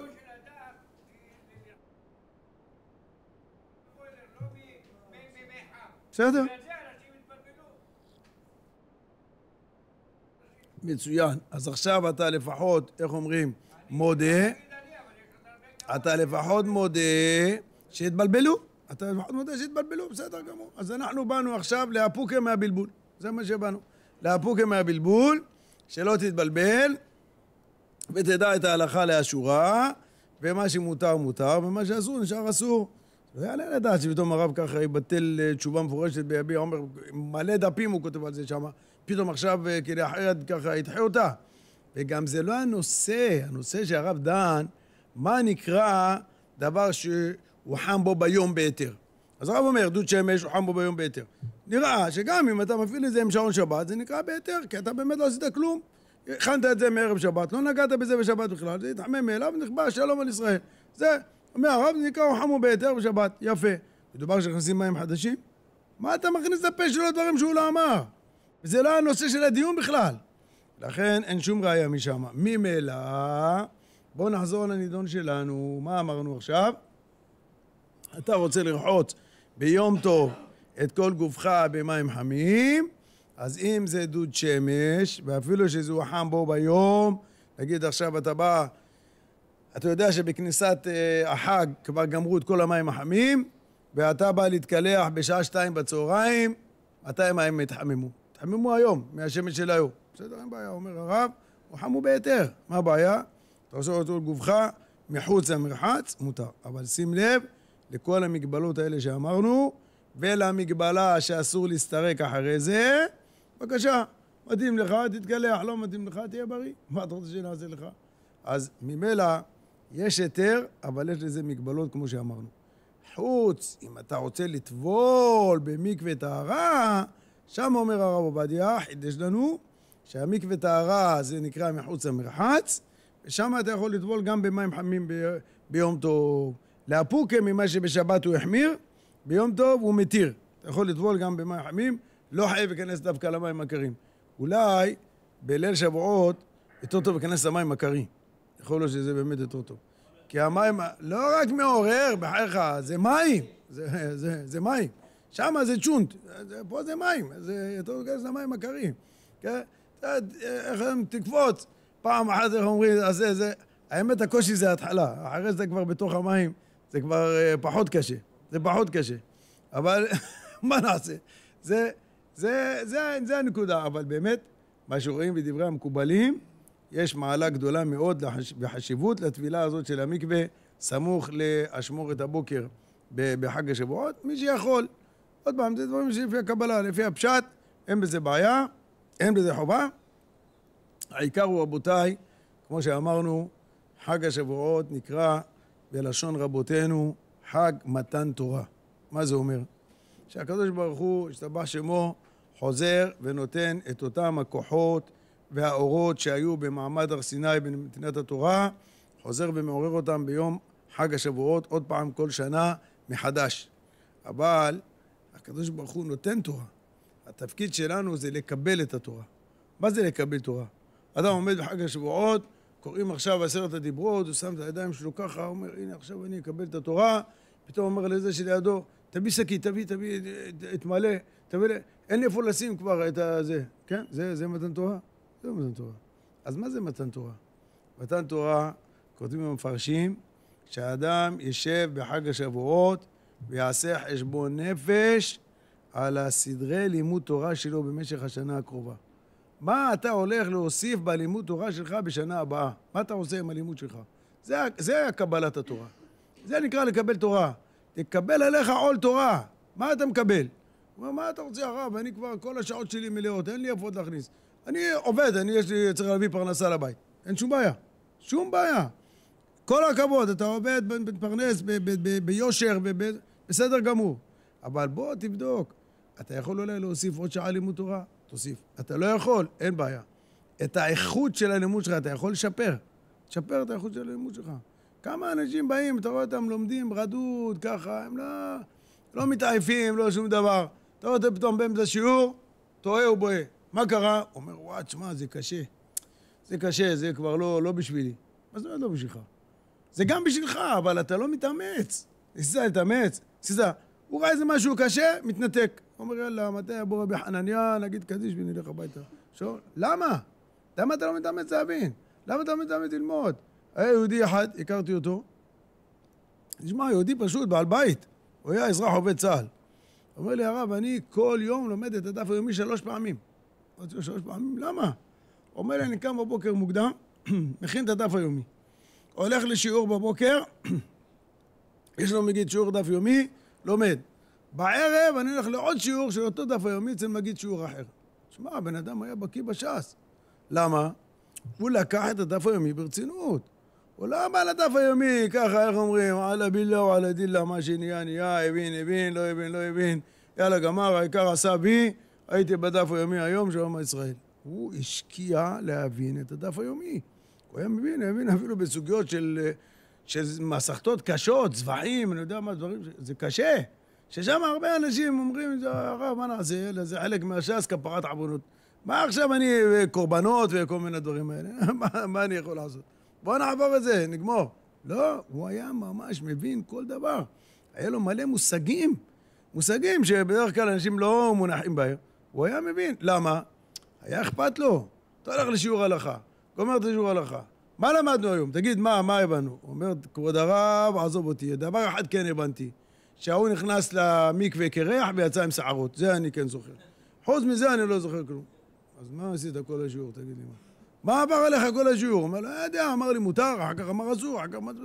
בסדר? מצוין. אז עכשיו אתה לפחות, איך אומרים, מודה, אתה לפחות מודה שהתבלבלו. אתה לפחות מודה שהתבלבלו, בסדר גמור. אז אנחנו באנו עכשיו להפוקה מהבלבול. זה מה שבאנו. להפוקה מהבלבול, שלא תתבלבל, ותדע את ההלכה לאשורה, ומה שמותר מותר, ומה שאסור נשאר אסור. זה יעלה לדעת שפתאום הרב ככה יבטל תשובה מפורשת ביביע עומר, מלא דפים הוא כותב על זה שם, פתאום עכשיו כלאחר יד ככה ידחה אותה. וגם זה לא הנושא, הנושא שהרב דן, מה נקרא דבר שהוא חם בו ביום בהיתר. אז הרב אומר, דוד שמש הוא חם בו ביום בהיתר. נראה שגם אם אתה מפעיל את זה עם שעון שבת, זה נקרא בהיתר, כי אתה באמת לא עשית כלום. הכנת את זה מערב שבת, לא נגעת בזה בשבת בכלל, זה יתחמם מאליו ונכבה שלום על ישראל. זה, אומר הרב, זה נקרא הוא חם בו בהיתר בשבת, יפה. מדובר שנכנסים מים חדשים? מה אתה מכניס לפה שלו דברים שהוא לא אמר? וזה לא הנושא של הדיון בכלל. לכן אין שום ראיה משם. ממילא, בואו נחזור לנידון שלנו. מה אמרנו עכשיו? אתה רוצה לרחוץ ביום טוב את כל גופך במים חמים, אז אם זה דוד שמש, ואפילו שזהו חם בו ביום, נגיד עכשיו אתה בא, אתה יודע שבכניסת אה, החג כבר גמרו את כל המים החמים, ואתה בא להתקלח בשעה שתיים בצהריים, מתי המים התחממו? התחממו היום, מהשמש של היום. בסדר, אין בעיה, אומר הרב, הוא חמו בהיתר. מה הבעיה? אתה עושה אותו לגופך, מחוץ למרחץ, מותר. אבל שים לב לכל המגבלות האלה שאמרנו, ולמגבלה שאסור להסתרק אחרי זה, בבקשה, מתאים לך, תתקלח, לא מתאים לך, תהיה בריא. מה אתה רוצה שנעשה לך? אז ממילא יש היתר, אבל יש לזה מגבלות כמו שאמרנו. חוץ, אם אתה רוצה לטבול במקווה טהרה, שם אומר הרב עובדיה, חידש לנו, שהמקווה טהרה זה נקרא מחוץ למרחץ, ושם אתה יכול לטבול גם במים חמים ב... ביום טוב. להפוקה ממה שבשבת הוא החמיר, ביום טוב הוא מתיר. אתה יכול לטבול גם במים חמים, לא חייב להיכנס דווקא למים הקרים. אולי בליל שבועות יותר טוב להיכנס למים הקרים. יכול להיות שזה באמת יותר טוב. כי המים לא רק מעורר, בחייך, זה מים. זה, זה, זה מים. שם זה צ'ונט. פה זה מים. זה יותר להיכנס למים הקרים. כן? איך הם תקפוץ? פעם אחת איך אומרים, אז זה, זה... האמת הקושי זה ההתחלה. אחרי זה כבר בתוך המים, זה כבר פחות קשה. זה פחות קשה. אבל מה נעשה? זה, זה, זה, זה הנקודה. אבל באמת, מה שרואים בדברי המקובלים, יש מעלה גדולה מאוד בחשיבות לטבילה הזאת של המקווה, סמוך לאשמורת הבוקר בחג השבועות. מי שיכול. עוד פעם, זה דברים שלפי הקבלה, לפי הפשט, אין בזה בעיה, אין בזה חובה. העיקר הוא, רבותיי, כמו שאמרנו, חג השבועות נקרא בלשון רבותינו חג מתן תורה. מה זה אומר? שהקדוש ברוך הוא, השתבח שמו, חוזר ונותן את אותם הכוחות והאורות שהיו במעמד הר סיני בנתינת התורה, חוזר ומעורר אותם ביום חג השבועות, עוד פעם כל שנה מחדש. אבל הקדוש ברוך הוא נותן תורה. התפקיד שלנו זה לקבל את התורה. מה זה לקבל תורה? אדם עומד בחג השבועות, קוראים עכשיו עשרת הדיברות, הוא שם את הידיים שלו ככה, הוא אומר, הנה עכשיו אני אקבל את התורה, פתאום אומר לזה שלידו, תביא שקי, תביא, תביא, תמלא, תביא, אין לי איפה לשים כבר את הזה, כן? זה, זה מתן תורה? זה מתן תורה. אז מה זה מתן תורה? מתן תורה, כותבים המפרשים, שהאדם ישב בחג השבועות ויעשה חשבון נפש על הסדרי לימוד תורה שלו במשך השנה הקרובה. מה אתה הולך להוסיף בלימוד תורה שלך בשנה הבאה? מה אתה עושה עם הלימוד שלך? זה, זה קבלת התורה. זה נקרא לקבל תורה. תקבל עליך עול תורה. מה אתה מקבל? הוא אומר, מה אתה רוצה הרב? אני כבר כל השעות שלי מלאות, אין לי איפה עוד להכניס. אני עובד, אני יש לי, צריך להביא פרנסה לבית. אין שום בעיה. שום בעיה. כל הכבוד, אתה עובד בפרנס, ביושר, בסדר גמור. אבל בוא תבדוק. אתה יכול אולי להוסיף עוד שעה לימוד תורה? תוסיף. אתה לא יכול, אין בעיה. את האיכות של הלימוד שלך אתה יכול לשפר. תשפר את האיכות של הלימוד שלך. כמה אנשים באים, אתה רואה אותם לומדים רדוד, ככה, הם לא, לא מתעייפים, לא שום דבר. אתה רואה אותם פתאום באמצע שיעור, טועה ובואה. מה קרה? הוא אומר, וואט, שמע, זה קשה. זה קשה, זה כבר לא, לא בשבילי. מה זאת אומרת לא בשבילך? זה גם בשבילך, אבל אתה לא מתאמץ. ניסה להתאמץ. ניסה, הוא ראה איזה משהו קשה, מתנתק. הוא אומר, יאללה, מתי יבוא רבי חנניה, נגיד קדיש ונלך הביתה. שואל, למה? למה אתה לא מתאמץ להבין? למה אתה לא מתאמץ ללמוד? היה יהודי אחד, הכרתי אותו. תשמע, יהודי פשוט, בעל בית. הוא היה אזרח עובד צה"ל. הוא אומר לי, הרב, אני כל יום לומד את הדף היומי שלוש פעמים. אמרתי לו, שלוש פעמים? למה? הוא אומר לי, אני קם בבוקר מוקדם, מכין את הדף היומי. הולך לשיעור בבוקר, יש לו מגיד שיעור דף יומי, לומד. בערב אני הולך לעוד שיעור של אותו דף היומי, אצל מגיד שיעור אחר. שמע, הבן אדם היה בקיא בש"ס. למה? הוא לקח את הדף היומי ברצינות. הוא לא בא לדף היומי, ככה, איך אומרים, עלה בילה או עלה דילה, מה שנהיה, נהיה, הבין, הבין, לא הבין, לא הבין. יאללה, גמר, העיקר עשה בי, הייתי בדף היומי היום, שלום ישראל. הוא השקיע להבין את הדף היומי. הוא היה מבין, הבין אפילו בסוגיות של, של מסכתות קשות, צבעים, אני יודע מה דברים, זה קשה. ששם הרבה אנשים אומרים, הרב, מה נעשה? זה חלק מהש"ס, כפרת עוונות. מה עכשיו אני, קורבנות וכל מיני דברים האלה? מה, מה אני יכול לעשות? בוא נעבור את זה, נגמור. לא, הוא היה ממש מבין כל דבר. היה לו מלא מושגים, מושגים שבדרך כלל אנשים לא מונחים בהם. הוא היה מבין. למה? היה אכפת לו. אתה הולך לשיעור הלכה, גומר את שיעור הלכה. מה למדנו היום? תגיד, מה, מה הבנו? הוא אומר, כבוד הרב, עזוב אותי. דבר אחד כן הבנתי. שההוא נכנס למקווה קרח ויצא עם שערות. זה אני כן זוכר. חוץ מזה אני לא זוכר כלום. אז מה עשית כל השיעור? תגיד לי מה. מה עבר עליך כל השיעור? הוא אומר, לא יודע, אמר לי מותר, אחר כך אמר אסור, אחר כך אמר,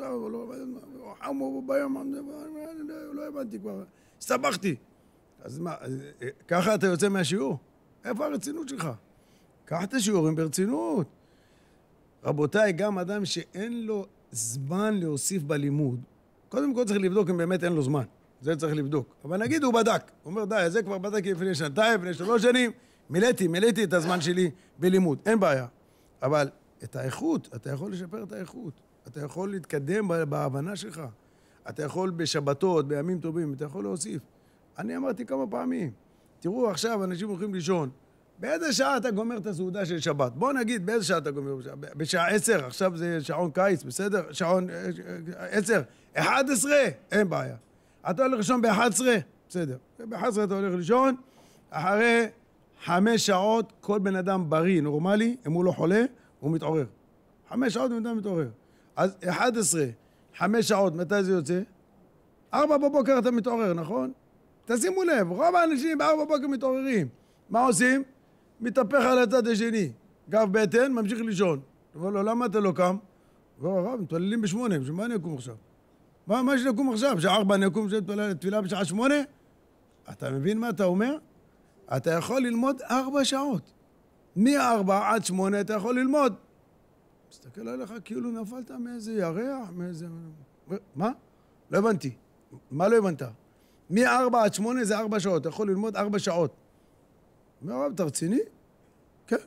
לא הבנתי כבר, הסתבכתי. אז מה, ככה אתה יוצא מהשיעור? איפה הרצינות שלך? קח את השיעורים ברצינות. רבותיי, גם אדם שאין לו זמן להוסיף בלימוד, קודם כל צריך לבדוק אם באמת אין לו זמן. זה צריך לבדוק. אבל נגיד הוא בדק. הוא אומר, די, זה כבר בדקתי לפני שנתיים, לפני שלוש שנים, מילאתי, מילאתי את הזמן שלי בלימוד. אין בעיה. אבל את האיכות, אתה יכול לשפר את האיכות. אתה יכול להתקדם בהבנה שלך. אתה יכול בשבתות, בימים טובים, אתה יכול להוסיף. אני אמרתי כמה פעמים, תראו עכשיו אנשים הולכים לישון, באיזה שעה אתה גומר את הסעודה של שבת? בוא נגיד באיזה שעה אתה גומר, בשעה עשר, עכשיו זה שעון קיץ, בסדר? שעון עשר, אחד עשרה, אין בעיה. אתה הולך לישון ב-אחת עשרה, בסדר. ב-אחת עשרה אתה הולך לישון, אחרי חמש שעות כל בן אדם בריא, נורמלי, אם הוא לא חולה, הוא מתעורר. חמש שעות בן אדם מתעורר. אז אחת עשרה, חמש שעות, מתי זה יוצא? ארבע בבוקר אתה מתעורר, נכון? תשימו לב, רוב האנשים בארבע בבוקר מתעוררים. מה עושים? מתהפך על הצד השני. גב בטן, ממשיך לישון. אבל לא, למה אתה לא קם? כבר הרב, מתפללים בשמונה, בשביל מה אני אקום עכשיו? מה, מה יש לקום עכשיו? בשעה ארבע אני אקום תפילה בשעה שמונה? אתה מבין מה אתה אומר? אתה יכול ללמוד ארבע שעות. מארבע עד שמונה אתה יכול ללמוד. מסתכל עליך כאילו נפלת מאיזה ירח, מאיזה... מה? לא הבנתי. מה לא הבנת? מארבע עד שמונה זה ארבע שעות. אתה יכול ללמוד ארבע שעות. אומר, רב, אתה רציני? כן.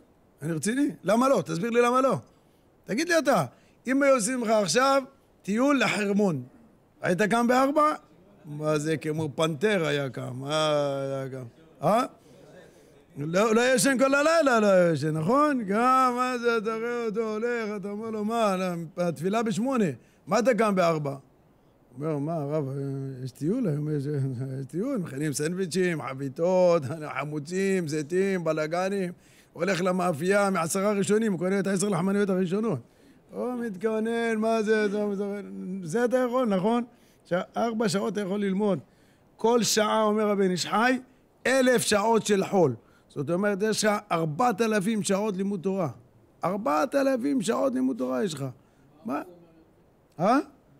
אני רציני? למה לא? תסביר לי למה לא. תגיד לי אתה, אם היו עושים לך עכשיו טיול לחרמון, היית קם בארבע? מה זה, כמו פנתר היה קם, מה היה קם? אה? לא, לא ישן כל הלילה, לא ישן, נכון? גם, מה זה, אתה רואה אותו הולך, אתה אומר לו, מה, התפילה בשמונה, מה אתה קם בארבע? הוא אומר, מה, הרב, יש טיול היום, יש, יש טיול, מכינים סנדוויצ'ים, חביתות, חמוצים, זיתים, בלגנים, הולך למאפייה מעשרה ראשונים, הוא קונה את העשר לחמניות הראשונות. הוא מתכונן, מה זה, זה, זה, זה אתה יכול, נכון? ארבע שעות אתה יכול ללמוד. כל שעה, אומר הבן איש חי, אלף שעות של חול. זאת אומרת, יש לך ארבעת אלפים שעות לימוד תורה. ארבעת אלפים שעות לימוד תורה יש לך. מה? אה?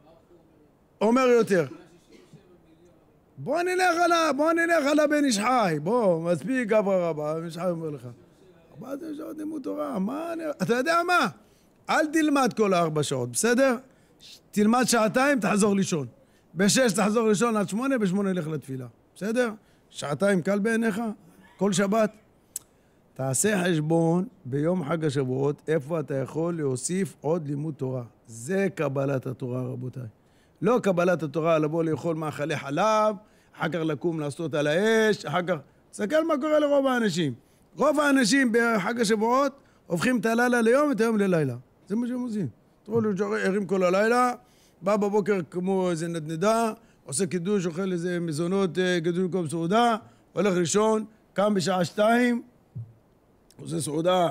אומר יותר. בוא נלך על ה... בוא נלך על הבן איש חי. בוא, מספיק גברא רבה, הבן איש חי אומר לך. ארבעת אלפים שעות לימוד תורה, מה... אתה יודע מה? אל תלמד כל הארבע שעות, בסדר? תלמד שעתיים, תחזור לישון. בשש תחזור לישון עד שמונה, בשמונה לך לתפילה. בסדר? שעתיים קל בעיניך? כל שבת? תעשה חשבון ביום חג השבועות, איפה אתה יכול להוסיף עוד לימוד תורה. זה קבלת התורה, רבותיי. לא קבלת התורה, לבוא לאכול מאכלי חלב, אחר כך לקום לעשות על האש, אחר כך... תסתכל מה קורה לרוב האנשים. רוב האנשים בחג השבועות הופכים את הלילה ליום ואת היום ללילה. זה מה שהם עושים. תראו לו שערים כל הלילה, בא בבוקר כמו איזה נדנדה, עושה קידוש, אוכל איזה מזונות גדול במקום סעודה, הולך ראשון, קם בשעה שתיים, עושה סעודה,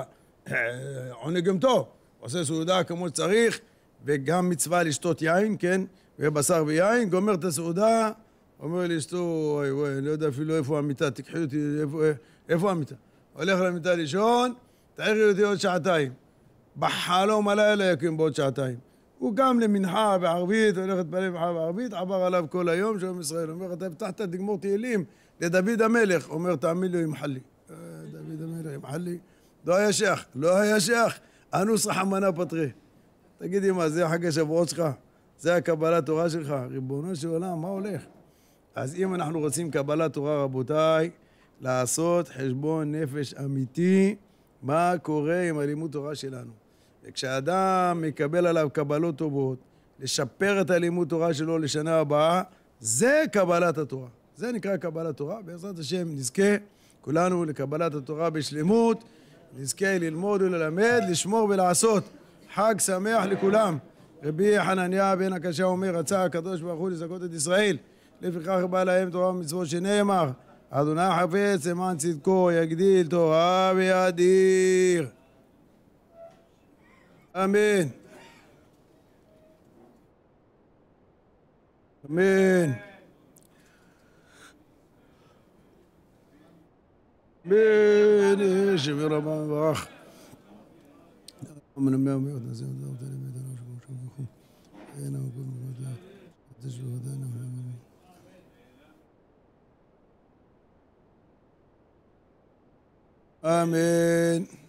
עונג גם טוב, עושה סעודה כמו שצריך, וגם מצווה לשתות יין, כן, ובשר ויין, גומר את הסעודה, אומר לי, אשתו, וואי וואי, אני לא יודע אפילו איפה המיטה, תקחי אותי, איפה, איפה המיטה? הולך למיטה לישון, תעירי אותי עוד שעתיים. בחלום הלילה יקום בעוד שעתיים. הוא קם למנחה בערבית, הולך להתפלל מנחה בערבית, עבר עליו כל היום, שלום ישראל. אומר, אתה הבטחת תגמור תהילים לדוד המלך. אומר, תאמין לו, ימחל לי. דוד המלך, ימחל לי. לא היה שייך, לא היה שייך. אנוס רחמנה פטרי. תגידי מה, זה חג השבועות שלך? זה הקבלת תורה שלך? ריבונו של עולם, מה הולך? אז אם אנחנו רוצים קבלת תורה, רבותיי, לעשות חשבון נפש אמיתי, מה קורה עם הלימוד תורה שלנו. וכשאדם מקבל עליו קבלות טובות, לשפר את הלימוד תורה שלו לשנה הבאה, זה קבלת התורה. זה נקרא קבלת תורה. בעזרת השם נזכה כולנו לקבלת התורה בשלמות, נזכה ללמוד וללמד, לשמור ולעשות. חג שמח לכולם. רבי חנניה בן הקשה אומר, רצה הקדוש ברוך הוא לזכות את ישראל, לפיכך בא להם תורה ומצוות שנאמר, אדוני חפץ למען צדקו יגדיל תורה ויאדיר. אמן. אמן. אמן. שמי רבה מברך. אמן אמן אמן. אמן.